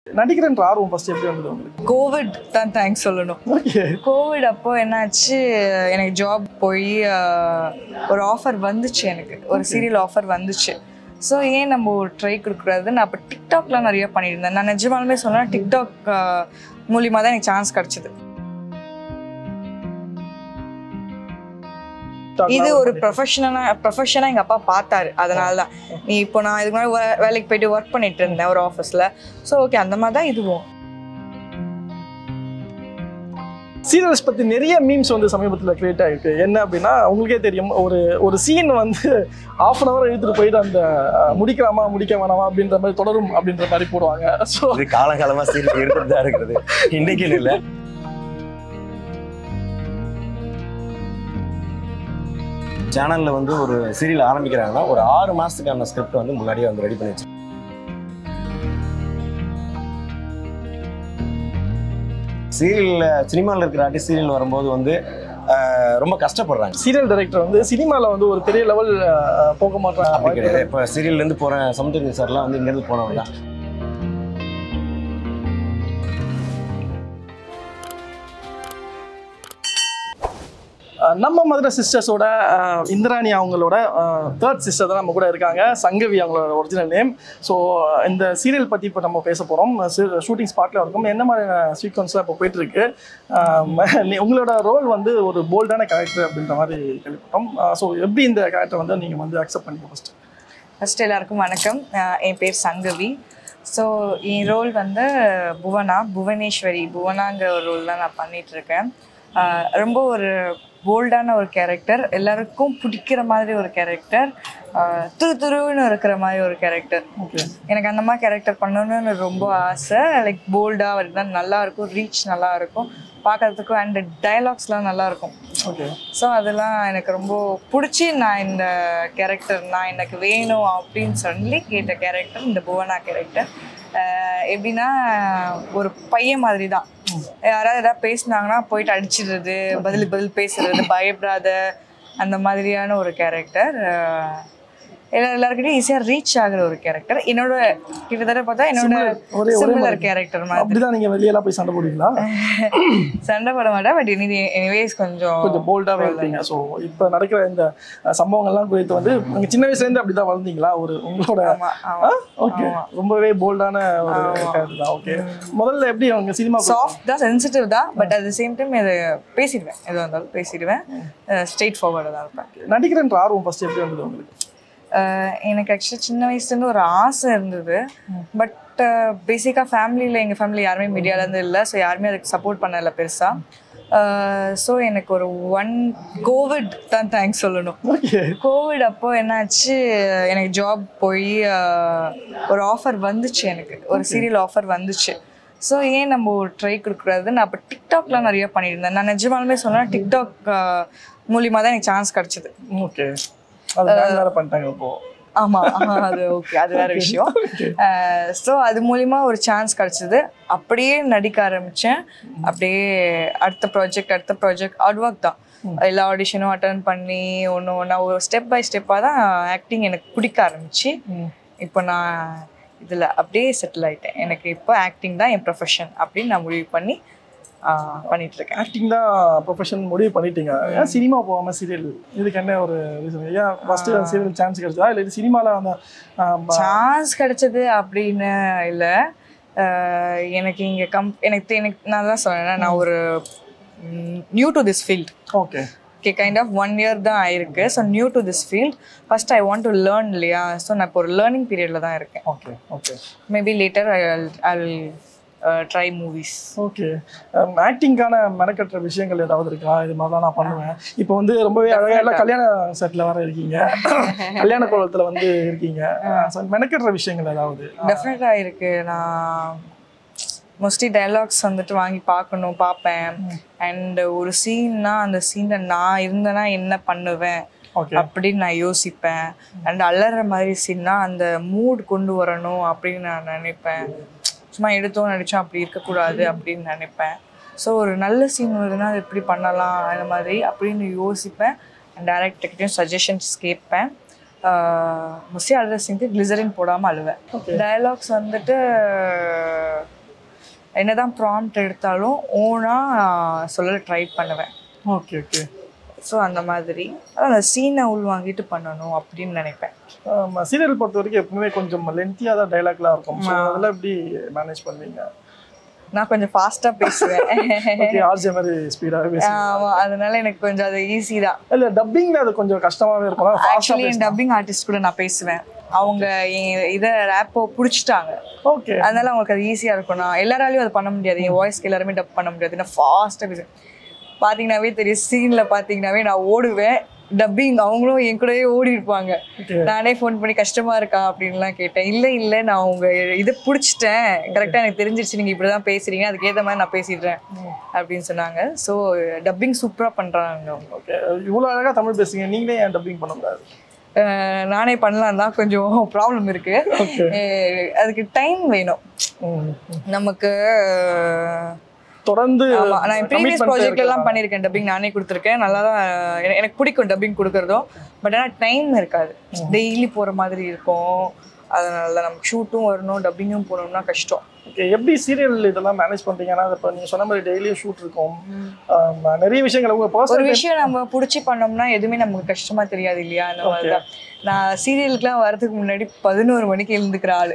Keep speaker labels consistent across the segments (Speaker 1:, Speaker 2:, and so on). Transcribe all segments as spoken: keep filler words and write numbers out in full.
Speaker 1: நடிக்கிறன்ற ஆர்வம் ஃபர்ஸ்ட் எப்படி வந்தது உங்களுக்கு?
Speaker 2: கோவிட் தான் தேங்க்ஸ் சொல்லணும். கோவிட் அப்போ என்னாச்சு, எனக்கு ஜாப் போய் ஒரு ஆஃபர் வந்துச்சு, எனக்கு ஒரு சீரியல் ஆஃபர் வந்துச்சு. ஸோ ஏன் நம்ம ஒரு ட்ரை கொடுக்குறது, நான் அப்போ டிக்டாக்லாம் நிறைய பண்ணியிருந்தேன். நான் நிஜமாலுமே சொன்னேன், டிக்டாக் மூலியமாக தான் எனக்கு சான்ஸ் கிடச்சிது. இது ஒரு ப்ரொஃபஷனா ப்ரொஃபஷனாக எங்கள் அப்பா பார்த்தாரு. அதனால தான் நீ இப்போ நான் இதுக்கு முன்னாடி வேலைக்கு போயிட்டு ஒர்க் பண்ணிட்டு இருந்தேன் ஒரு ஆஃபீஸில். ஸோ ஓகே, அந்த மாதிரி தான் இதுவும்.
Speaker 1: சீரியல்ஸ் பற்றி நிறைய மீம்ஸ் வந்து சமீபத்தில் கிரியேட் ஆகிருக்கு. என்ன அப்படின்னா, உங்களுக்கே தெரியும், ஒரு ஒரு சீன் வந்து ஆஃப் அன் ஹவர் எடுத்துகிட்டு போயிட்டு அந்த முடிக்கலாமா முடிக்க வேணாமா அப்படின்ற மாதிரி தொடரும் அப்படின்ற மாதிரி போடுவாங்க. ஸோ
Speaker 3: இது காலகாலமாக சீரியல் எடுத்துகிட்டு தான் இருக்கிறது, இன்றைக்கு இல்லை. சேனலில் வந்து ஒரு சீரியல் ஆரம்பிக்கிறாங்கன்னா ஒரு ஆறு மாதத்துக்கான ஸ்கிரிப்ட் வந்து முன்னாடியே வந்து ரெடி பண்ணி வச்சு, சீரியலில் சினிமாவில் இருக்கிற ஆர்டிஸ்ட் சீரியல் வரும்போது வந்து ரொம்ப கஷ்டப்படுறாங்க.
Speaker 1: சீரியல் டைரக்டர் வந்து சினிமாவில் வந்து ஒரு பெரிய லெவல் போக மாட்டாங்க.
Speaker 3: அப்படி கிடையாது. இப்போ சீரியல்லேருந்து போகிற சமுத்திரன் சார்லாம் வந்து இங்கேருந்து போனவங்க தான்.
Speaker 1: நம்ம மதுரை சிஸ்டர்ஸோட இந்திராணி அவங்களோட தேர்ட் சிஸ்டர் தான் நம்ம கூட இருக்காங்க, சங்கவி அவங்களோட ஒரிஜினல் நேம். ஸோ இந்த சீரியல் பற்றி இப்போ நம்ம பேச போகிறோம். ஷூட்டிங் ஸ்பாட்டில் இருக்கும், என்ன மாதிரியான சீக்வன்ஸ்லாம் இப்போ போயிட்டுருக்கு. உங்களோட ரோல் வந்து ஒரு போல்டான கேரக்டர் அப்படின்ற மாதிரி கேள்விப்பட்டோம். ஸோ எப்படி இந்த கேரக்டர் வந்து நீங்கள் வந்து அக்செப்ட் பண்ணிக்க? ஃபஸ்ட்டு
Speaker 2: ஃபஸ்ட்டு எல்லாருக்கும் வணக்கம். என் பேர் சங்கவி. ஸோ என் ரோல் வந்து புவனா, புவனேஸ்வரி, புவனாங்கிற ஒரு ரோல் தான் நான் பண்ணிகிட்ருக்கேன். ரொம்ப ஒரு போல்டான ஒரு கேரக்டர், எல்லாருக்கும் பிடிக்கிற மாதிரி ஒரு கேரக்டர், துரு துருன்னு இருக்கிற மாதிரி ஒரு கேரக்டர். எனக்கு அந்த மாதிரி கேரக்டர் பண்ணணும்னு ரொம்ப ஆசை. லைக் போல்டாக இருந்தால் நல்லாயிருக்கும், ரீச் நல்லா இருக்கும் பார்க்கறதுக்கும், அண்ட் டைலாக்ஸ்லாம் நல்லாயிருக்கும். ஓகே, ஸோ அதெல்லாம் எனக்கு ரொம்ப பிடிச்சி நான் இந்த கேரக்டர் நான் எனக்கு வேணும் அப்படின்னு சொல்லி கேட்ட கேரக்டர் இந்த புவனா கேரக்டர். எப்படின்னா, ஒரு பையன் மாதிரி தான். யாராவது எதாவது பேசினாங்கன்னா போயிட்டு அடிச்சிடுறது, பதில் பதில் பேசுறது, பயப்படாத அந்த மாதிரியான ஒரு கேரக்டர். எல்லா எல்லாருக்கிட்டையும் ஈஸியாக ரீச் ஆகிற ஒரு கேரக்டர். என்னோட கிட்டத்தட்ட பார்த்தா என்னோட சிமிலர் கேரக்டர் மாதிரி.
Speaker 1: அப்படிதான் நீங்கள் வெளியெல்லாம் போய் சண்டை போடுவீங்களா?
Speaker 2: சண்டை போட மாட்டேன், பட் இனி எனிவேஸ் கொஞ்சம்
Speaker 1: கொஞ்சம் போல்டாகவே இருப்பீங்க. ஸோ இப்போ நடக்கிற இந்த சம்பவங்கள்லாம் குறித்து வந்து நீங்கள் சின்ன வயசுலேருந்து அப்படி தான் வளர்ந்தீங்களா? ஒரு உங்களோட ஓகே ரொம்பவே போல்டான ஒரு கேரக்டர் தான். ஓகே, முதல்ல எப்படி அவங்க சினிமா
Speaker 2: சாஃப்ட் தான், சென்சிட்டிவ் தான், but at the same time இதை பேசிடுவேன், எதுவாக இருந்தாலும் பேசிடுவேன், ஸ்ட்ரெயிட் ஃபார்வர்டாக தான் இருப்பேன்.
Speaker 1: நடிக்கிறன்ற ஆர்வம் ஃபர்ஸ்ட் எப்படி வந்தது உங்களுக்கு?
Speaker 2: எனக்கு ஆக்சுவலி சின்ன வயசுலேருந்து ஒரு ஆசை இருந்தது. பட் பேசிக்காக ஃபேமிலியில் எங்கள் ஃபேமிலி யாருமே மீடியாவிலேருந்து இல்லை. ஸோ யாருமே அதுக்கு சப்போர்ட் பண்ணலை பெருசாக. ஸோ எனக்கு ஒரு ஒன் கோவிட் தான் தேங்க்ஸ் சொல்லணும். கோவிட் அப்போ என்னாச்சு, எனக்கு ஜாப் போய் ஒரு ஆஃபர் வந்துச்சு, எனக்கு ஒரு சீரியல் ஆஃபர் வந்துச்சு. ஸோ ஏன் நம்ம ஒரு ட்ரை கொடுக்குறது, நான் அப்போ டிக்டாக்லாம் நிறைய பண்ணியிருந்தேன். நான் நிஜமாலுமே சொன்னேன், டிக்டாக் மூலியமாக தான் எனக்கு சான்ஸ் கிடச்சிது.
Speaker 1: ஓகே, அது பண்ணிட்டாங்க இப்போ.
Speaker 2: ஆமாம், அது ஓகே, அது வேற விஷயம். ஸோ அது மூலிமா ஒரு சான்ஸ் கிடச்சிது. அப்படியே நடிக்க ஆரம்பித்தேன். அப்படியே அடுத்த ப்ராஜெக்ட் அடுத்த ப்ராஜெக்ட் ஹார்ட் ஒர்க் தான். எல்லா ஆடிஷனும் அட்டன் பண்ணி ஒன்று ஒன்றா ஒரு ஸ்டெப் பை ஸ்டெப்பாக தான் ஆக்டிங் எனக்கு பிடிக்க ஆரம்பிச்சு. இப்போ நான் இதில் அப்படியே செட்டில் ஆகிட்டேன். எனக்கு இப்போ ஆக்டிங் தான் என் ப்ரொஃபஷன் அப்படின்னு நான் முடிவு பண்ணி பண்ணிட்டு இருக்கேன்.
Speaker 1: ஆக்டிங் தான் ப்ரொஃபஷன் முடிவு பண்ணிட்டீங்க. ஏன் சினிமா போகாமல் சீரியல்? இதுக்கு என்ன ஒரு ரீசன்? ஏன் ஃபர்ஸ்ட் சீரியல் சான்ஸ் கிடைச்சதா, இல்லை சினிமாவில் அந்த
Speaker 2: சான்ஸ் கிடைச்சது அப்படின்னு இல்லை. எனக்கு இங்கே கம் எனக்கு எனக்கு நான் தான் சொன்னேன், நான் ஒரு new to this field.
Speaker 1: Okay
Speaker 2: okay, kind of one year தான் ஆயிருக்கு. So new to this field, first I want to learn இல்லையா. ஸோ நான் இப்போ ஒரு லேர்னிங் பீரியடில் தான் இருக்கேன்.
Speaker 1: Okay okay
Speaker 2: maybe later I I will try movies.
Speaker 1: Okay, ஆக்டிங்கான மெனக்கட்டுற விஷயங்கள் ஏதாவது இருக்கா? இது மாதிரிலாம் நான் பண்ணுவேன். இப்போ வந்து ரொம்பவே அழகாக எல்லாம் கல்யாண செட்டில் வர இருக்கீங்க, கல்யாண கோலத்தில் வந்து இருக்கீங்க. மெனக்கட்டுற விஷயங்கள் ஏதாவது?
Speaker 2: டெஃபினட்டாக இருக்குது. நான் மோஸ்ட்லி டைலாக்ஸ் வந்துட்டு வாங்கி பார்க்கணும் பார்ப்பேன். அண்ட் ஒரு சீன்னா அந்த சீனில் நான் இருந்தேன்னா என்ன பண்ணுவேன் அப்படின்னு நான் யோசிப்பேன். அண்ட் அலற மாதிரி சீன்னா அந்த மூட் கொண்டு வரணும் அப்படின்னு நான் நினைப்பேன். சும்மா எடுத்தோம் நடித்தோம் அப்படி இருக்கக்கூடாது அப்படின்னு நினைப்பேன். ஸோ ஒரு நல்ல சீன் வருதுன்னா அது எப்படி பண்ணலாம் அந்த மாதிரி அப்படின்னு யோசிப்பேன். அண்ட் டேரக்டர்கிட்டையும் சஜஷன்ஸ் கேட்பேன். மோஸ்ட்லி அழுத சீனுக்கு கிளிசரின் போடாமல் அழுவேன். டயலாக்ஸ் வந்துட்டு என்னதான் ப்ராம்ப்ட் எடுத்தாலும் ஓனாக சொல்ல ட்ரை பண்ணுவேன்.
Speaker 1: Okay okay.
Speaker 2: ஸோ அந்த மாதிரி அதான் அந்த சீனை உள் வாங்கிட்டு பண்ணணும் அப்படின்னு நினைப்பேன்.
Speaker 1: சீரியல் பொறுத்த வரைக்கும் எப்பவுமே கொஞ்சம் லென்த்தியாக தான் டைலாக்லாம் இருக்கும். ஸோ அதெல்லாம் எப்படி மேனேஜ் பண்ணுவீங்க?
Speaker 2: நான் கொஞ்சம் ஃபாஸ்ட்டாக பேசுவேன்.
Speaker 1: ஓகே, ஆர்ஜே மாதிரி ஸ்பீடாக பேசுவேன்.
Speaker 2: ஆமாம், அதனால எனக்கு கொஞ்சம் அது ஈஸி தான்.
Speaker 1: இல்லை, டப்பிங்கில் அது கொஞ்சம் கஷ்டமாகவே இருக்கும்.
Speaker 2: ஆக்சுவலி என் டப்பிங் ஆர்டிஸ்ட் கூட நான் பேசுவேன். அவங்க இதை ரேப்போ பிடிச்சிட்டாங்க.
Speaker 1: ஓகே,
Speaker 2: அதனால அவங்களுக்கு அது ஈஸியாக இருக்கும். நான் எல்லாராலையும் அது பண்ண முடியாது. என் வாய்ஸ்க்கு எல்லாருமே டப் பண்ண முடியாது. நான் ஃபாஸ்ட்டாக பேசுவேன். பார்த்தீங்கன்னாவே தெரியும், சீனில் பார்த்தீங்கன்னாவே நான் ஓடுவேன். டப்பிங் அவங்களும் என் கூடவே ஓடி இருப்பாங்க. நானே ஃபோன் பண்ணி கஷ்டமா இருக்கா அப்படின்லாம் கேட்டேன். இல்லை இல்லை நான் உங்க இதை பிடிச்சிட்டேன், கரெக்டாக எனக்கு தெரிஞ்சிருச்சு, நீங்கள் இப்படி தான் பேசுறீங்க, அதுக்கேற்ற மாதிரி நான் பேசிடுறேன் அப்படின்னு சொன்னாங்க. ஸோ டப்பிங் சூப்பராக பண்ணுறாங்க அவங்க.
Speaker 1: ஓகே, இவ்வளோ அழகாக தமிழ் பேசுங்க, நீங்களே ஏன் டப்பிங் பண்ண முடியாது?
Speaker 2: நானே பண்ணலாம் தான், கொஞ்சம் ப்ராப்ளம் இருக்கு. அதுக்கு டைம் வேணும் நமக்கு.
Speaker 1: தொடர்ந்து
Speaker 2: நான் ப்ரீவியஸ் ப்ராஜெக்ட் எல்லாம் பண்ணியிருக்கேன், டப்பிங் நானே கொடுத்துருக்கேன். நல்லா தான் எனக்கு பிடிக்கும் டப்பிங் கொடுக்கறதும். பட் ஆனால் டைம் இருக்காது, டெய்லி போகிற மாதிரி இருக்கும். அதனால தான் நமக்கு ஷூட்டும் வரணும், டப்பிங்கும் போகணும்னா கஷ்டம்.
Speaker 1: ஓகே, எப்படி சீரியல் இதெல்லாம் மேனேஜ் பண்ணுறீங்கன்னா? இப்போ நீங்கள் சொன்ன மாதிரி டெய்லியும் ஷூட் இருக்கும், நிறைய விஷயங்கள் உங்கள் பர்சனல்
Speaker 2: ஒரு விஷயம் நம்ம பிடிச்சி பண்ணோம்னா எதுவுமே நமக்கு கஷ்டமா தெரியாது இல்லையா? அந்த மாதிரி தான். நான் சீரியலுக்குலாம் வரதுக்கு முன்னாடி பதினோரு மணிக்கு எழுந்துக்கிற ஆளு.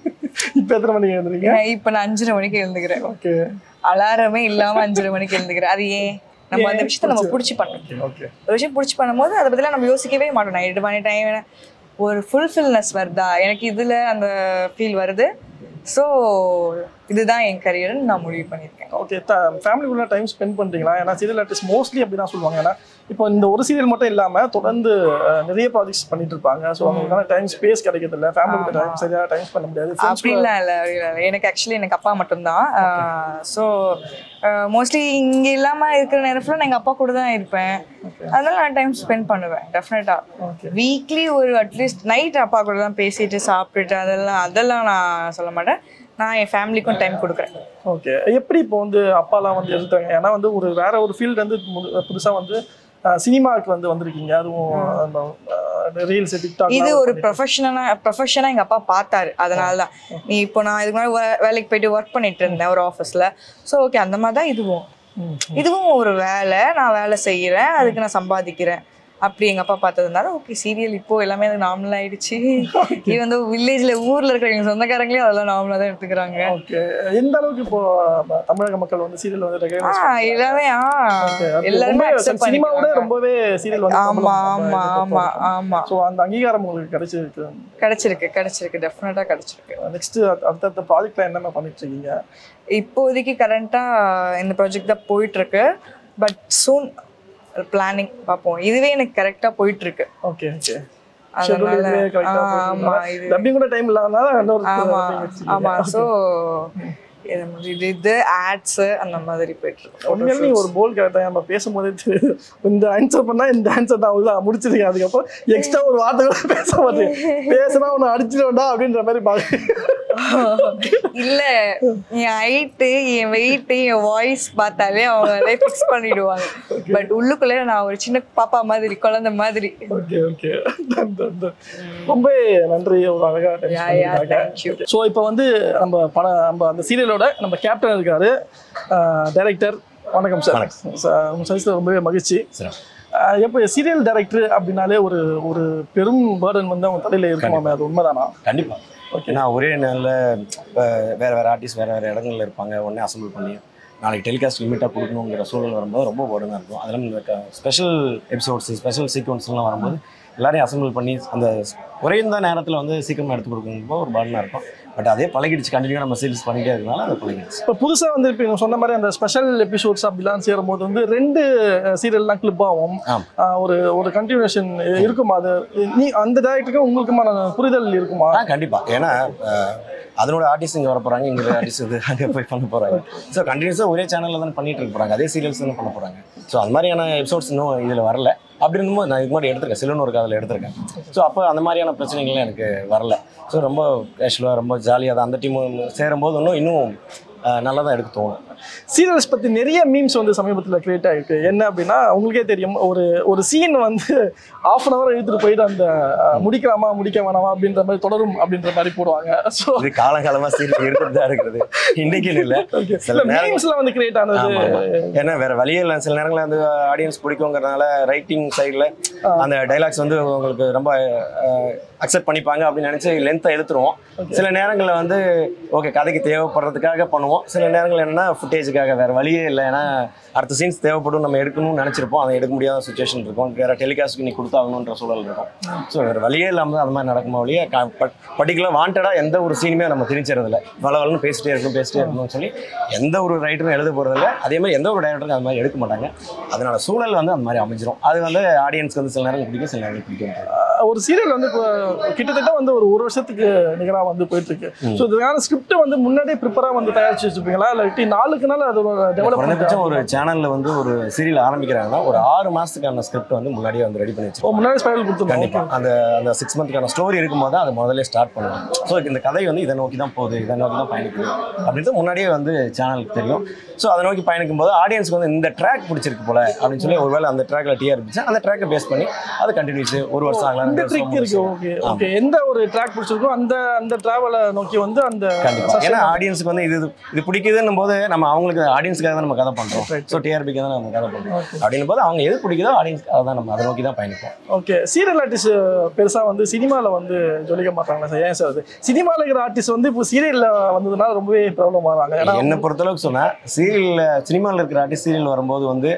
Speaker 1: இப்போ எத்தனை மணிக்கு எழுந்துறீங்க?
Speaker 2: இப்போ நான் அஞ்சரை மணிக்கு எழுந்துக்கிறேன்.
Speaker 1: ஓகே,
Speaker 2: அலாரமே இல்லாம அஞ்சரை மணிக்கு எழுந்துக்கிறேன். அது ஏன்? நம்ம அந்த விஷயத்த நம்ம பிடிச்சி பண்ணணும். ஒரு விஷயம் பிடிச்சி பண்ணும்போது அதை பத்திலாம் நம்ம யோசிக்கவே மாட்டோம். நான் எட்டு மணி டைம் ஒரு ஃபுல்ஃபில்னஸ் வருதா எனக்கு, இதுல அந்த ஃபீல் வருது. ஸோ இதுதான் என் கரியர்னு நான் முடிவு பண்ணியிருக்கேன்.
Speaker 1: ஓகே, ஃபேமிலிக்குள்ள டைம் ஸ்பெண்ட் பண்ணுறீங்களா? ஏன்னா சீரியல் ஆர்டிஸ்ட் மோஸ்ட்லி அப்படி தான் சொல்லுவாங்க. ஏன்னா இப்போ இந்த ஒரு சீரியல் மட்டும் இல்லாமல் தொடர்ந்து நிறைய ப்ராஜெக்ட்ஸ் பண்ணிட்டு இருப்பாங்க. ஸோ அவங்களுக்கான டைம் ஸ்பேஸ் கிடைக்கிறது இல்லை, ஃபேமிலிக்கு டைம் சரியாக டைம் பண்ண முடியாது.
Speaker 2: அப்படிலாம் இல்லை, இல்லை. எனக்கு ஆக்சுவலி எனக்கு அப்பா மட்டும்தான். ஸோ மோஸ்ட்லி இங்கே இல்லாமல் இருக்கிற நேரத்தில் நான் எங்கள் அப்பா கூட தான் இருப்பேன். அதனால நான் டைம் ஸ்பெண்ட் பண்ணுவேன் டெஃபினட்டாக. வீக்லி ஒரு அட்லீஸ்ட் நைட் அப்பா கூட தான் பேசிட்டு சாப்பிட்டுட்டு அதெல்லாம் அதெல்லாம் நான் சொல்ல மாட்டேன். நான் என் ஃபேமிலிக்கும் டைம் கொடுக்குறேன்.
Speaker 1: ஓகே, எப்படி இப்போ வந்து அப்பாலாம் வந்து எடுத்தாங்க? ஏன்னா வந்து ஒரு வேற ஒரு ஃபீல்டு வந்து புதுசாக வந்து சினிமாவுக்கு வந்து வந்திருக்கீங்க. அதுவும் ரீல்ஸ், டிக்டாக்,
Speaker 2: இது ஒரு ப்ரொஃபஷனலா ப்ரொஃபஷனாக எங்கள் அப்பா பார்த்தாரு. அதனால தான் நீ இப்போ நான் இதுக்கு முன்னாடி வேலைக்கு போயிட்டு ஒர்க் பண்ணிட்டு இருந்தேன் ஒரு ஆஃபீஸில். ஸோ ஓகே, அந்த மாதிரி தான் இதுவும் இதுவும் ஒரு வேலை. நான் வேலை செய்கிறேன், அதுக்கு நான் சம்பாதிக்கிறேன். அப்படி எங்கள் அப்பா பார்த்ததுனால ஓகே, சீரியல் இப்போ எல்லாமே அது நார்மல் ஆயிடுச்சு. இது வந்து வில்லேஜில் ஊரில் இருக்கிற எங்கள் சொந்தக்காரங்களே அதெல்லாம் நார்மலாக தான் எடுத்துக்கிறாங்க.
Speaker 1: ஓகே, எந்த அளவுக்கு இப்போ தமிழக மக்கள் வந்து சீரியல் வந்து
Speaker 2: எல்லாமே எல்லாருமே
Speaker 1: சினிமாவோட ரொம்பவே சீரியல் வந்து
Speaker 2: ஆமா ஆமா ஆமா ஆமா
Speaker 1: ஸோ அந்த அங்கீகாரம் உங்களுக்கு கிடைச்சிருக்கு
Speaker 2: கிடைச்சிருக்கு கிடைச்சிருக்கு டெஃபினட்டாக கிடைச்சிருக்கு.
Speaker 1: நெக்ஸ்ட் அடுத்தடுத்த ப்ராஜெக்ட்ல என்னென்ன பண்ணிட்டு இருக்கீங்க?
Speaker 2: இப்போதைக்கு கரண்ட்டாக இந்த ப்ராஜெக்ட் தான் போயிட்டு இருக்கு. பட் சூன் பிளானிங் பார்ப்போம். இதுவே எனக்கு கரெக்டாக போயிட்டு இருக்கு.
Speaker 1: ஓகே ஓகே,
Speaker 2: அதனால ஆமா, இது
Speaker 1: டப்பிங் கூட டைம் இல்லாதனால
Speaker 2: ஆமா ஆமா. ஸோ இது இது ஆட்ஸ் அந்த மாதிரி போயிட்டு இருக்கு.
Speaker 1: உண்மையிலே நீங்க ஒரு போல் கரெக்டாக நம்ம பேசும்போதே இந்த ஆன்சர் பண்ணா இந்த ஆன்சர் தான் அவ்வளோ முடிச்சிருக்கேன். அதுக்கப்புறம் எக்ஸ்ட்ரா ஒரு வார்த்தை கூட பேச மாட்டேன். பேசினா ஒன்று அடிச்சிடுவேண்டா அப்படின்ற மாதிரி பாக்க
Speaker 2: இல்ல. என் ஹைட்டு, என் வெயிட்டு, என் வாய்ஸ் பார்த்தாலே அவங்க அதே ஃபிக்ஸ் பண்ணிடுவாங்க. பட் உள்ளுக்குள்ளே நான் ஒரு சின்ன பாப்பா மாதிரி, குழந்தை மாதிரி.
Speaker 1: ஓகே ஓகே, ரொம்ப நன்றி. ஒரு அழகா. ஸோ இப்போ வந்து நம்ம பட நம்ம அந்த சீரியலோட நம்ம கேப்டன் இருக்காரு, டைரக்டர். வணக்கம் சார். உங்க சைஸ்ல ரொம்பவே மகிழ்ச்சி. எப்போ சீரியல் டைரக்டர் அப்படின்னாலே ஒரு ஒரு பெரும் பேர்டன் வந்து அவங்க தலையில இருக்குமாமே, அது உண்மைதானா?
Speaker 3: கண்டிப்பா. ஏன்னா ஒரே நாளில் இப்போ வேறு வேறு ஆர்டிஸ்ட் வேறு வேறு இடங்களில் இருப்பாங்க. உடனே அசம்பிள் பண்ணி நாளைக்கு டெலிகாஸ்ட் லிமிட்டாக கொடுக்கணுங்கிற சூழல் வரும்போது ரொம்ப போர்டனாக இருக்கும். அதெல்லாம் இந்த ஸ்பெஷல் எபிசோட்ஸ், ஸ்பெஷல் சீக்வன்ஸ்லாம் வரும்போது எல்லாரையும் அசம்பிள் பண்ணி அந்த குறைந்த நேரத்தில் வந்து சீக்கிரமாக எடுத்து கொடுக்கும்போது ஒரு பாடனாக இருக்கும். பட் அதே பழகிடுச்சு, கண்டினியூவாக நம்ம சீரிஸ் பண்ணிகிட்டே இருக்கனால அதை பழகிடுச்சு.
Speaker 1: இப்போ புதுசாக வந்து இப்போ சொன்ன மாதிரி அந்த ஸ்பெஷல் எபிசோட்ஸ் அப்படிலாம் சேரும்போது வந்து ரெண்டு சீரியல்லாம் கிளிப் ஆகும், ஒரு ஒரு கண்டினியூஷன் இருக்குமா? அது நீ அந்த டேரக்டருக்கு உங்களுக்குமான புரிதல் இருக்குமா?
Speaker 3: கண்டிப்பாக. ஏன்னா அதனோட ஆர்டிஸ்ட் இங்கே வர போகிறாங்க, இங்கே ஆர்டிஸ்ட் இது அங்கே போய் பண்ண போகிறாங்க. ஸோ கண்டினியூஸாக ஒரே சேனலில் தான் பண்ணிட்டு இருக்க போகிறாங்க, அதே சீரியல்ஸ் தான் பண்ண போகிறாங்க. ஸோ அந்த மாதிரியான எபிசோட்ஸ் இன்னும் இதில் வரல. அப்படி இருக்கும்போது நான் இது மாதிரி எடுத்திருக்கேன், சிலோன்னு ஒரு காதில் எடுத்திருக்கேன். ஸோ அப்போ அந்த மாதிரியான பிரச்சனைகள்லாம் எனக்கு வரல. ஸோ ரொம்ப கேஷுவலாக ரொம்ப ஜாலியாக தான் அந்த டீம் சேரும்போது இன்னும் இன்னும் நல்லா தான் எடுக்க தோணும்.
Speaker 1: சீரியல்ஸ் பற்றி நிறைய மீம்ஸ் வந்து சமீபத்தில் கிரியேட் ஆகிருக்கு. என்ன அப்படின்னா உங்களுக்கே தெரியும், ஒரு ஒரு சீன் வந்து ஆஃப் அன் ஹவர் எடுத்துகிட்டு போயிட்டு அந்த முடிக்கலாமா முடிக்க வேணாமா அப்படின்ற மாதிரி தொடரும் அப்படின்ற மாதிரி போடுவாங்க. ஸோ
Speaker 3: இது காலங்காலமாக சீரியல் எடுத்துட்டு தான் இருக்குது, இன்னைக்கு இல்லை.
Speaker 1: சில மீம்ஸ்லாம் வந்து கிரியேட் ஆனது
Speaker 3: ஏன்னா வேற வழியே இல்லை. சில நேரங்களில் வந்து ஆடியன்ஸ் பிடிக்குங்கிறதுனால ரைட்டிங் சைடில் அந்த டைலாக்ஸ் வந்து உங்களுக்கு ரொம்ப அக்செப்ட் பண்ணிப்பாங்க அப்படின்னு நினச்சி லென்த்தாக எடுத்துருவோம். சில நேரங்களில் வந்து ஓகே கதைக்கு தேவைப்படுறதுக்காக பண்ணுவோம். சில நேரங்கள் என்னென்னா ஃபுட்டேஜுக்காக வேறு வழியே இல்லை. ஏன்னா அடுத்த சீன்ஸ் தேவைப்படும், நம்ம எடுக்கணும்னு நினச்சிருப்போம், அதை எடுக்க முடியாத சுச்சுவேஷன் இருக்கும், வேறு டெலிகாஸ்ட்டுக்கு நீ கொடுத்தாகணுன்ற சூழல் இருக்கும். ஸோ வேறு வழியே இல்லாமல் அது மாதிரி நடக்குமா வழியே பர்டிகுலர் வாண்டடாக எந்த ஒரு சீனுமே நம்ம திணிச்சறதில்லை. வளவலன்னு பேசிட்டே இருக்கணும் பேசிட்டே இருக்கணும்னு சொல்லி எந்த ஒரு ரைட்டரும் எழுத போகிறதில்ல. அதே மாதிரி எந்த ஒரு டைரக்டரும் அது மாதிரி எடுக்க மாட்டாங்க. அதனால சூழல் வந்து அந்த மாதிரி அமைஞ்சிரும். அது வந்து ஆடியன்ஸ்க்கு வந்து சில நேரம் பிடிக்கும், சில நேரம் பிடிக்கும்.
Speaker 1: ஒரு சீரியல் வந்து இப்போ கிட்டத்தட்ட வந்து ஒரு ஒரு வருஷத்துக்கு நிகராக வந்து போயிட்டு இருக்கு. ஸோ இதுக்கான ஸ்கிரிப்ட் வந்து முன்னாடியே ப்ரிப்பராக வந்து தயாரிச்சு வச்சுருப்பீங்களா, இல்லாட்டி நாளுக்கு நாள் அது ஒரு டெவலப்மெண்ட்?
Speaker 3: ஒரு சேனலில் வந்து ஒரு சீரியல் ஆரம்பிக்கிறாங்கன்னா ஒரு ஆறு மாதத்துக்கான ஸ்கிரிப்ட் வந்து முன்னாடியே வந்து ரெடி பண்ணி வச்சு
Speaker 1: முன்னாடி ஸ்பைரல் கொடுத்து
Speaker 3: கண்டிப்பாக அந்த அந்த சிக்ஸ் மந்த்துக்கான ஸ்டோரி இருக்கும்போது தான் அதை முதல்ல ஸ்டார்ட் பண்ணுவாங்க. ஸோ இந்த கதை வந்து இதை நோக்கி தான் போகுது, இதை நோக்கி தான் பயணிக்குது அப்படின்ட்டு முன்னாடியே வந்து சேனலுக்கு தெரியும். ஸோ அதை நோக்கி பயணிக்கும் போது ஆடியன்ஸ்க்கு வந்து இந்த ட்ராக் பிடிச்சிருக்கு போல அப்படின்னு சொல்லி ஒருவேளை அந்த ட்ராக்ல டிஆர் இருந்துச்சு, அந்த ட்ராக்கை பேஸ் பண்ணி அதை கண்டினியூஸ் ஒரு வருஷம் ஆகலாம்.
Speaker 1: இந்த ட்ரிக் இருக்கு. ஓகே ஓகே எந்த ஒரு ட்ராக் பிடிச்சிருக்கோ அந்த அந்த டிராவலை நோக்கி வந்து அந்த
Speaker 3: கண்டிப்பாக. ஏன்னா ஆடியன்ஸ்க்கு வந்து இது இது பிடிக்குதுன்னும் போது நம்ம அவங்களுக்கு ஆடியன்ஸ்க்காக தான் நம்ம கதை பண்ணுறோம். ஸோ டிஆர்பிக்கு தான் நம்ம கதை பண்ணுறோம் அப்படின்னும் போது அவங்க எது பிடிக்குதோ ஆடியன்ஸ்க்கு அதை தான் நம்ம அதை நோக்கி தான் பயணிப்போம்.
Speaker 1: ஓகே சீரியல் ஆர்டிஸ்ட் பெருசாக வந்து சினிமாவில் வந்து ஜொலிக்க மாட்டாங்களா சார்? ஏன் சார் அது சினிமாவில் இருக்கிற ஆர்டிஸ்ட் வந்து இப்போ சீரியலில் வந்ததுனால ரொம்பவே ப்ராப்ளம் ஆகிறாங்க?
Speaker 3: என்னை பொறுத்தளவுக்கு சொன்னால் சீரியலில் சினிமாவில் இருக்கிற ஆர்டிஸ்ட் சீரியல் வரும்போது வந்து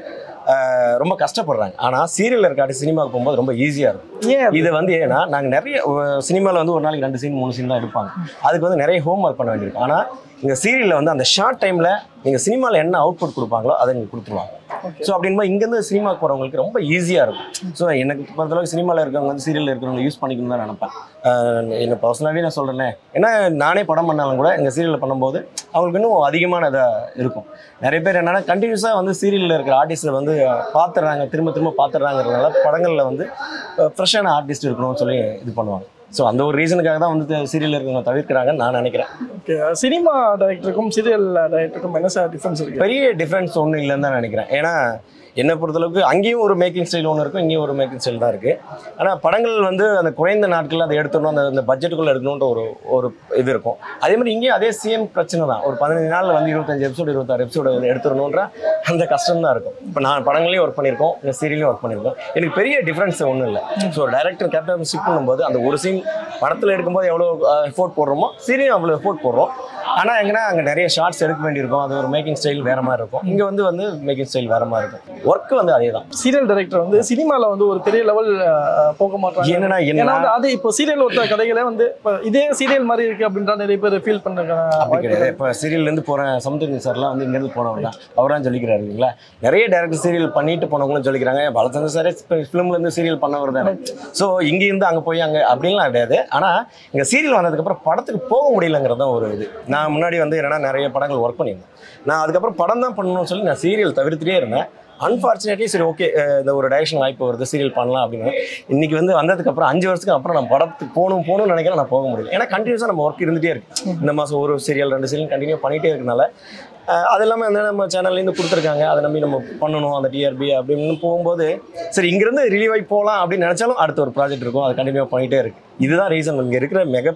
Speaker 3: ரொம்ப கஷ்டப்படுறாங்க. ஆனால் சீரியலில் இருக்க ஆர்டிஸ்ட் சினிமாவுக்கு போகும்போது ரொம்ப ஈஸியாக இருக்கும்.
Speaker 1: ஏன்
Speaker 3: இது வந்து ஏன்னா நாங்கள் நிறைய சினிமாவில் வந்து ஒரு நாளைக்கு ரெண்டு சீன் மூணு சீன் தான் எடுப்பாங்க. அதுக்கு வந்து நிறைய ஹோம் ஒர்க் பண்ண வேண்டியிருக்கும். ஆனால் இங்கே சீரியலில் வந்து அந்த ஷார்ட் டைமில் நீங்கள் சினிமாவில் என்ன அவுட்புட் கொடுப்பாங்களோ அதை நீங்கள் கொடுத்துருவாங்க. ஸோ அப்படின்போது இங்கேருந்து சினிமாவுக்கு போகிறவங்களுக்கு ரொம்ப ஈஸியாக இருக்கும். ஸோ எனக்கு பொறுத்தளவுக்கு சினிமாவில் இருக்கிறவங்க வந்து சீரியலில் இருக்கிறவங்க யூஸ் பண்ணிக்கணும்னு தான் நினைப்பேன். என்னை பர்சனலாகவே நான் சொல்கிறேனே, ஏன்னா நானே படம் பண்ணாலும் கூட எங்கள் சீரியலில் பண்ணும்போது அவங்களுக்கு இன்னும் அதிகமான இதாக இருக்கும். நிறைய பேர் என்னென்னா கண்டினியூஸாக வந்து சீரியலில் இருக்கிற ஆர்டிஸ்ட்டில் வந்து பார்த்துட்றாங்க, திரும்ப திரும்ப பார்த்துட்றாங்கிறதுனால படங்களில் வந்து ஃப்ரெஷ்ஷான ஆர்டிஸ்ட் இருக்கணும்னு சொல்லி இது பண்ணுவாங்க. ஸோ அந்த ஒரு ரீசனுக்காக தான் வந்து சீரியல் இருக்கிறவங்க தவிர்க்கிறாங்கன்னு நான் நினைக்கிறேன்.
Speaker 1: ஓகே சினிமா டைரக்டருக்கும் சீரியல் டைரக்டருக்கும் என்ன சார் டிஃப்ரென்ஸ் இருக்குது?
Speaker 3: பெரிய டிஃப்ரென்ஸ் ஒன்றும் இல்லைன்னு தான் நினைக்கிறேன். ஏன்னா என்னை பொறுத்தளவுக்கு அங்கேயும் ஒரு மேக்கிங் ஸ்டைல் ஒன்று இருக்கும், இங்கேயும் ஒரு மேக்கிங் ஸ்டைல் தான் இருக்குது. ஆனால் படங்கள் வந்து அந்த குறைந்த நாட்களில் அதை எடுத்துடணும், அந்த அந்த பட்ஜெட்டுக்குள்ளே எடுக்கணுன்ற ஒரு ஒரு இது இருக்கும். அதே மாதிரி இங்கேயும் அதே சேம் பிரச்சனை தான். ஒரு பதினஞ்சு நாளில் வந்து இருபத்தஞ்சு எபிசோடு இருபத்தாறு எபிசோடு எடுத்துடணுன்ற அந்த கஷ்டம் தான் இருக்கும். இப்போ நான் படங்களையும் ஒர்க் பண்ணியிருக்கோம், இந்த சீரியலையும் ஒர்க் பண்ணியிருக்கோம். எனக்கு பெரிய டிஃப்ரென்ஸ் ஒன்றும் இல்லை. ஸோ டைரக்டர் கேப்டன்ஷிப் பண்ணும்போது அந்த ஒரு சீன் படத்தில் எடுக்கும்போது எவ்வளோ எஃபோர்ட் போடுறோமோ சீரியலும் அவ்வளோ எஃபோர்ட் போடுறோம். ஆனால் எங்கன்னா அங்கே நிறைய ஷார்ட்ஸ் எடுக்க வேண்டியிருக்கும், அது ஒரு மேக்கிங் ஸ்டைல் வேறு மாதிரி இருக்கும். இங்கே வந்து வந்து மேக்கிங் ஸ்டைல் வேறு மாதிரி இருக்கும். ஒர்க் வந்து அதே தான்.
Speaker 1: சீரியல் டைரக்டர் வந்து சினிமாவில் வந்து ஒரு பெரிய லெவல் போக மாட்டாங்க.
Speaker 3: என்னன்னா என்ன
Speaker 1: அது இப்போ சீரியல் ஒருத்த கதைகளே வந்து இப்போ இதே சீரியல் மாதிரி இருக்கு அப்படின்ற நிறைய பேர் ஃபீல் பண்ணுறாங்க.
Speaker 3: அப்படி கிடையாது. இப்போ சீரியல்லேருந்து போகிறேன் சமுத்திரன் சார்லாம் வந்து இங்கேருந்து போனவங்க தான் அவரான் சொல்லிக்கிறாரு இல்லைங்களா. நிறைய டேரக்டர் சீரியல் பண்ணிட்டு போனவங்களும் சொல்லிக்கிறாங்க. பலச்சந்திர சாரே ஃபிலிம்லேருந்து சீரியல் பண்ணவர் தானே. ஸோ இங்கேருந்து அங்கே போய் அங்கே அப்படின்லாம் கிடையாது. ஆனால் இங்கே சீரியல் வந்ததுக்கப்புறம் படத்துக்கு போக முடியலங்கிறது தான் ஒரு இது. நான் முன்னாடி வந்து என்னன்னா நிறைய படங்கள் ஒர்க் பண்ணியிருந்தேன். நான் அதுக்கப்புறம் படம் தான் பண்ணணும்னு சொல்லி நான் சீரியல் தவிர்த்துட்டே இருந்தேன். அன்ஃபார்ச்சுனேட்லி சரி ஓகே இந்த ஒரு டைரக்ஷன் வாய்ப்பு வருது, சீரியல் பண்ணலாம் அப்படின்னு இன்னைக்கு வந்து வந்ததுக்கப்புறம் அஞ்சு வருஷத்துக்கு அப்புறம் நான் படத்துக்கு போகணும் போகணும்னு நினைக்கிறேன். நான் போக முடியல. ஏன்னா கண்டினியூஸாக நம்ம ஒர்க் இருந்துகிட்டே இருக்கு. இந்த மாதம் ஒரு சீரியல் ரெண்டு சீரியல் கண்டினியூ பண்ணிகிட்டே இருக்கனால அது இல்லாமல் அந்த நம்ம சேனல்லேருந்து கொடுத்துருக்காங்க, அதை நம்பி நம்ம பண்ணணும் அந்த டிஆர்பி அப்படின்னு போகும்போது சரி இங்கேருந்து ரிலீவ் ஆகி போகலாம் அப்படின்னு நினச்சாலும் அடுத்த ஒரு ப்ராஜெக்ட் இருக்கும், அது கண்டினியூ பண்ணிகிட்டே இருக்குது. இதுதான் ரீசன். இங்கே இருக்கிற மிக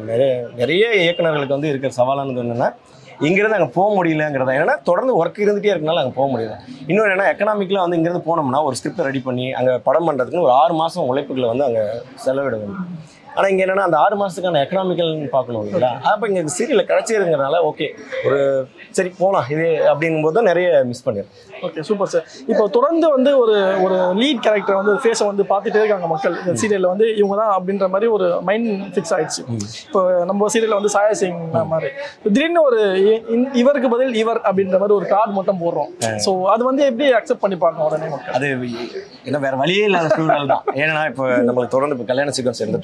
Speaker 3: நிறைய இயக்குநர்களுக்கு வந்து இருக்கிற சவாலானது என்னென்னா இங்கேருந்து அங்கே போக முடியலங்கிறதா. ஏன்னா தொடர்ந்து ஒர்க் இருந்துகிட்டே இருக்கனால அங்கே போக முடியல. இன்னொன்று என்ன எக்கனாமிக்கெலாம் வந்து இங்கேருந்து போனோம்னா ஒரு ஸ்கிரிப்ட் ரெடி பண்ணி அங்கே படம் பண்ணுறதுக்குன்னு ஒரு ஆறு மாதம் உழைப்புகளை வந்து அங்கே செலவிட வேண்டும். ஆனால் இங்கே என்னென்னா அந்த ஆறு மாதத்துக்கான எக்கனாமிக்கல்னு பார்க்கணும் இல்லைங்களா. அப்போ இங்கே சீரியலில் கிடச்சிருங்கிறனால ஓகே ஒரு சரி போகலாம் இது அப்படிங்கும்போது தான் நிறைய மிஸ் பண்ணிடுறேன்.
Speaker 1: Okay super sir. இப்போ தொடர்ந்து வந்து ஒரு ஒரு லீட் கேரக்டர் வந்து ஃபேஸை வந்து பார்த்துட்டே இருக்காங்க மக்கள். இந்த சீரியலில் வந்து இவங்க தான் அப்படின்ற மாதிரி ஒரு மைண்ட் ஃபிக்ஸ் ஆயிடுச்சு. இப்போ நம்ம சீரியலில் வந்து சாயா சிங் மாதிரி திடீர்னு ஒரு இவருக்கு பதில் இவர் அப்படின்ற மாதிரி ஒரு கார்டு மட்டும் போடுறோம். ஸோ அது வந்து எப்படி அக்செப்ட் பண்ணிப்பாங்க உடனே மக்கள்?
Speaker 3: அது ஏன்னா வேறு வழியே இல்லாத சூழ்நிலை தான். ஏன்னா இப்போ நம்மளுக்கு தொடர்ந்து இப்போ கல்யாண சீக்வன்ஸ் இருந்துட்டு இருக்கோம்.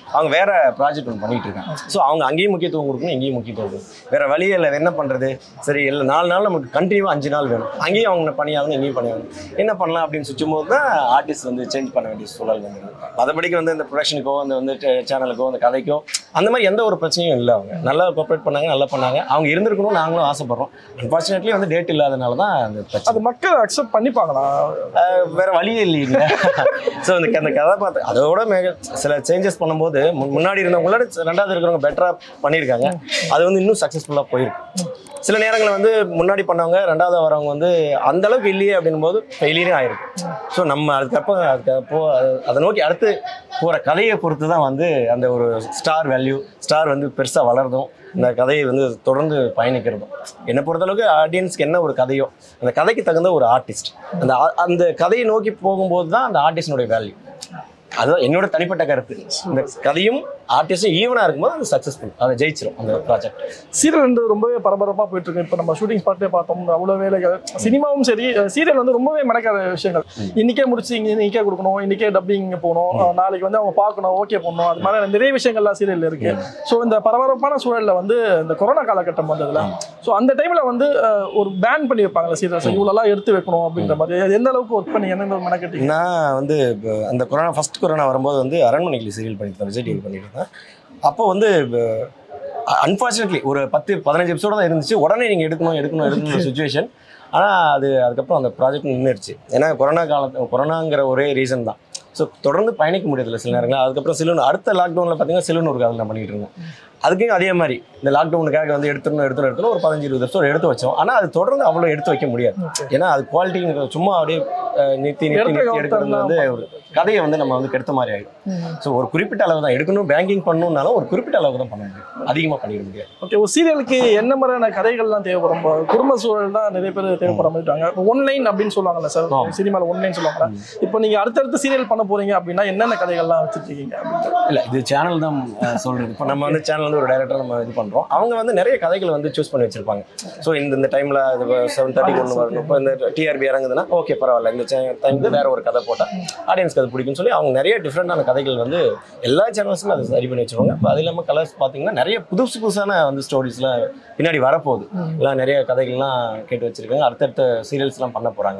Speaker 3: அவங்க வேற ப்ராஜெக்ட் ஒன்று பண்ணிட்டு இருக்காங்க. ஸோ அவங்க அங்கேயும் முக்கியத்துவம் கொடுக்கணும், இங்கேயும் முக்கியத்துவம் கொடுக்கணும். வேற வழியே இல்லை, என்ன பண்ணுறது, சரி இல்லை நாலு நாள் நமக்கு கண்டினியூவாக அஞ்சு நாள் வேணும், அங்கேயும் அவங்க பணியாகணும் இங்கேயும் பணியாகணும், என்ன பண்ணலாம் அப்படின்னு சுற்றும் போது தான் ஆர்டிஸ்ட் வந்து சேஞ்ச் பண்ண வேண்டிய சூழல் வந்துடுது. மற்றபடிக்கு வந்து இந்த ப்ரொடக்ஷனுக்கோ அந்த வந்து சேனலுக்கோ அந்த கதைக்கோ அந்த மாதிரி எந்த ஒரு பிரச்சனையும் இல்லை. அவங்க நல்லா கோஆப்ரேட் பண்ணாங்க, நல்லா பண்ணாங்க, அவங்க இருந்திருக்கணும், நாங்களும் ஆசைப்படுறோம். அன்ஃபார்ச்சுனேட்லி வந்து டேட் இல்லாதனால தான் அந்த பிரச்சனை.
Speaker 1: அது மக்கள் அக்செப்ட் பண்ணிப்பாங்களா?
Speaker 3: வேற வழியே இல்லைங்க. ஸோ அந்த அந்த கதாபாத்திர அதோட மேக சில சேஞ்சஸ் பண்ணும்போது முன்னாடி இருந்தவங்களோட ரெண்டாவது இருக்கிறவங்க பெட்டராக பண்ணியிருக்காங்க. அது வந்து இன்னும் சக்ஸஸ்ஃபுல்லாக போயிருக்கு. சில நேரங்களில் வந்து முன்னாடி பண்ணவங்க ரெண்டாவது வரவங்க வந்து அந்த அளவுக்கு இல்லையே அப்படின்னும் போது ஃபெயிலியரே ஆயிருக்கு. ஸோ நம்ம அதுக்கப்புறம் அதுக்கப்போ அதை நோக்கி அடுத்து போகிற கதையை பொறுத்து தான் வந்து அந்த ஒரு ஸ்டார் வேல்யூ ஸ்டார் வந்து பெருசாக வளர்றதும் இந்த கதையை வந்து தொடர்ந்து பயணிக்கிறதும். என்னை பொறுத்தளவுக்கு ஆடியன்ஸ்க்கு என்ன ஒரு கதையோ அந்த கதைக்கு தகுந்த ஒரு ஆர்டிஸ்ட் அந்த அந்த கதையை நோக்கி போகும்போது தான் அந்த ஆர்டிஸ்டினுடைய வேல்யூ. அதுதான் என்னோட தனிப்பட்ட கருத்து. இந்த கதையும் ஆர்டிஸ்டும் ஈவனாக இருக்கும்போது அது சக்ஸஸ்ஃபுல், அதை ஜெயிச்சிடும் அந்த ப்ராஜெக்ட்.
Speaker 1: சீரியல் வந்து ரொம்பவே பரபரப்பாக போயிட்டு இருக்கு. இப்போ நம்ம ஷூட்டிங் ஸ்பாட்லேயே பார்த்தோம், அவ்வளோ வேலைகள். சினிமாவும் சரி, சீரியல் வந்து ரொம்பவே மறக்காத விஷயங்கள். இன்னைக்கே முடிச்சு இங்கே இன்னைக்கே கொடுக்கணும், இன்னைக்கே டப்பிங் போகணும், நாளைக்கு வந்து அவங்க பார்க்கணும், ஓகே பண்ணணும், அது மாதிரி நிறைய விஷயங்கள்லாம் சீரியல் இருக்கு. ஸோ இந்த பரபரப்பான சூழலில் வந்து இந்த கொரோனா காலகட்டம் வந்ததுல, ஸோ அந்த டைம்ல வந்து ஒரு பேன் பண்ணி வைப்பாங்களா சீரியல்ஸ், இவ்வளோலாம் எடுத்து வைக்கணும் அப்படின்ற மாதிரி. அது எந்த அளவுக்கு ஒர்க் பண்ணி எந்த மெனக்கெட்டீங்க? நான்
Speaker 3: வந்து அந்த கொரோனா ஃபர்ஸ்ட் கொரோனா வரும்போது வந்து அரண்மனைக்கு சீரியல் பண்ணிட்டு இருந்தேன், விஜய் டிவி பண்ணிட்டு இருந்தேன். அப்போ வந்து அன்ஃபார்ச்சுனேட்லி ஒரு பத்து பதினஞ்சு எபிசோடு தான் இருந்துச்சு. உடனே நீங்கள் எடுக்கணும் எடுக்கணும் எடுக்கணும் சுச்சுவேஷன். ஆனால் அது அதுக்கப்புறம் அந்த ப்ராஜெக்ட் நின்றுடுச்சு. ஏன்னா கொரோனா காலத்து கொரோனாங்கிற ஒரே ரீசன் தான். ஸோ தொடர்ந்து பயணிக்க முடியதில்லை சில நேரங்கள். அதுக்கப்புறம் சிலூன் அடுத்த லாக்டவுனில் பார்த்தீங்கன்னா சிலூன் ஒரு காலம் நான் பண்ணிகிட்டு இருந்தோம். அதுக்கும் அதே மாதிரி இந்த லாக்டவுனுக்காக வந்து எடுத்துடணும் எடுத்துணும் எடுத்துணும் ஒரு பதினஞ்சு இருபது எபிசோடு எடுத்து வச்சோம். ஆனால் அது தொடர்ந்து அவ்வளோ எடுத்து வைக்க முடியாது. ஏன்னா அது குவாலிட்டிங்கிற சும்மா அப்படியே நிறுத்தி நிறுத்தி நிறுத்தி எடுக்கிறது வந்து ஒரு கதையை வந்து நம்ம வந்து கெடுத்த மாதிரி ஆகிடும். ஸோ ஒரு குறிப்பிட்ட அளவு தான் எடுக்கணும், பேங்கிங் பண்ணணும்னாலும் ஒரு குறிப்பிட்ட அளவுக்கு தான் பண்ண முடியும், அதிகமாக பண்ணிட முடியாது.
Speaker 1: ஓகே, ஒரு சீரியலுக்கு என்ன மாதிரியான கதைகள்லாம் தேவைப்படும்? குடும்ப சூழல் தான் நிறைய பேர் தேவைப்பட மாட்டாங்க. ஒன்லைன் அப்படின்னு சொல்லுவாங்கல்ல சார், சினிமாவில் ஒன்லைன் சொல்லுவாங்க. இப்போ நீங்கள் அடுத்தடுத்து சீரியல் பண்ண போறீங்க அப்படின்னா என்னென்ன கதைகள்லாம் வச்சுருக்கீங்க? இல்லை, இது சேனல் தான் சொல்கிறது. இப்போ நம்ம வந்து சேனல் வந்து ஒரு டைரக்டர் நம்ம இது பண்ணுறோம். அவங்க வந்து நிறைய கதைகள் வந்து சூஸ் பண்ணி வச்சிருப்பாங்க. ஸோ இந்த இந்த டைமில் செவன் தேர்ட்டிக்கு ஒன்று வரணும், இப்போ இந்த டிஆர்பி இறங்குதுன்னா ஓகே பரவாயில்ல, இந்த டைமுக்கு வேற ஒரு கதை போட்டால் ஆடியன்ஸ்க்கு அது பிடிக்கும்னு சொல்லி அவங்க நிறைய டிஃப்ரெண்டான கதைகள் வந்து எல்லா சேனல்ஸுமே அதை சரி பண்ணி வச்சுருவாங்க. இப்போ அது இல்லாமல் கலர்ஸ் பார்த்தீங்கன்னா நிறைய புதுசு புதுசான வந்து ஸ்டோரிஸ்லாம் பின்னாடி வரப்போகுது. எல்லாம் நிறைய கதைகள்லாம் கேட்டு வச்சிருக்காங்க. அடுத்தடுத்த சீரியல்ஸ்லாம் பண்ண போகிறாங்க.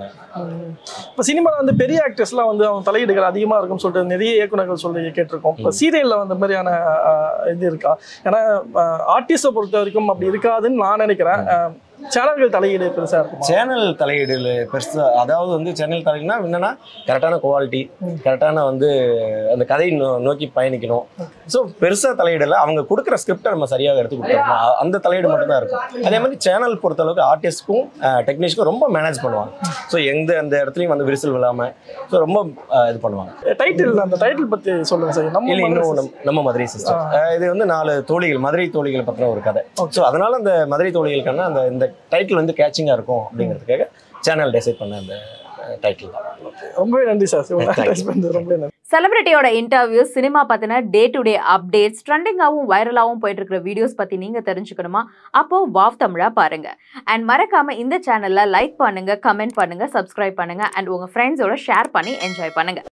Speaker 1: இப்போ சினிமாவில் வந்து பெரிய ஆக்டர்ஸ்லாம் வந்து அவங்க தலையீடுகள் அதிகமாக இருக்கும்னு சொல்லிட்டு நிறைய இயக்குநர்கள் சொல்லி கேட்டிருக்கோம். இப்போ சீரியலில் வந்து மாதிரியான இது இருக்கா? ஏன்னா ஆர்டிஸ்டை பொறுத்த வரைக்கும் அப்படி இருக்காதுன்னு நான் நினைக்கிறேன். சேனல்கள் தலையீடு பெருசாக இருக்கும். சேனல் தலையீடு பெருசாக, அதாவது வந்து சேனல் தலையீடுனா என்னன்னா கரெக்டான குவாலிட்டி, கரெக்டான வந்து அந்த கதையை நோ நோக்கி பயணிக்கணும். ஸோ பெருசாக தலையீடில் அவங்க கொடுக்குற ஸ்கிரிப்டை நம்ம சரியாக எடுத்து கொடுத்துருக்கோம், அந்த தலையீடு மட்டும்தான் இருக்கும். அதே மாதிரி சேனல் பொறுத்தளவுக்கு ஆர்டிஸ்ட்க்கும் டெக்னீஷியனுக்கும் ரொம்ப மேனேஜ் பண்ணுவாங்க. ஸோ எந்த எந்த இடத்துலையும் வந்து விரிசல் விழாமல் ஸோ ரொம்ப இது பண்ணுவாங்க. டைட்டில், அந்த டைட்டில் பற்றி சொல்லுங்கள் சார். நம்ம இல்லை இன்னும் நம்ம மதுரை சிஸ்டம், இது வந்து நாலு தோழிகள், மதுரை தோழிகள் பற்றின ஒரு கதை. ஸோ அதனால அந்த மதுரை தோழிகளுக்கான அந்த இந்த டைட்டில் வந்து கேட்சிங்காக இருக்கும் அப்படிங்கிறதுக்காக சேனல் டிசைட் பண்ண அந்த டைட்டில் தான். ரொம்பவே நன்றி சார். ரொம்ப நன்றி.
Speaker 4: செலிபிரிட்டியோட இன்டர்வியூஸ், சினிமா பத்தின டே டு டே அப்டேட்ஸ், ட்ரெண்டிங்காகவும் வைரலாகவும் போயிட்டு இருக்கிற வீடியோஸ் பத்தி நீங்க தெரிஞ்சுக்கணுமா? அப்போ வாவ் தமிழா பாருங்க. அண்ட் மறக்காம இந்த சேனல்ல லைக் பண்ணுங்க, கமெண்ட் பண்ணுங்க, சப்ஸ்கிரைப் பண்ணுங்க அண்ட் உங்க ஃப்ரெண்ட்ஸோட ஷேர் பண்ணி என்ஜாய் பண்ணுங்க.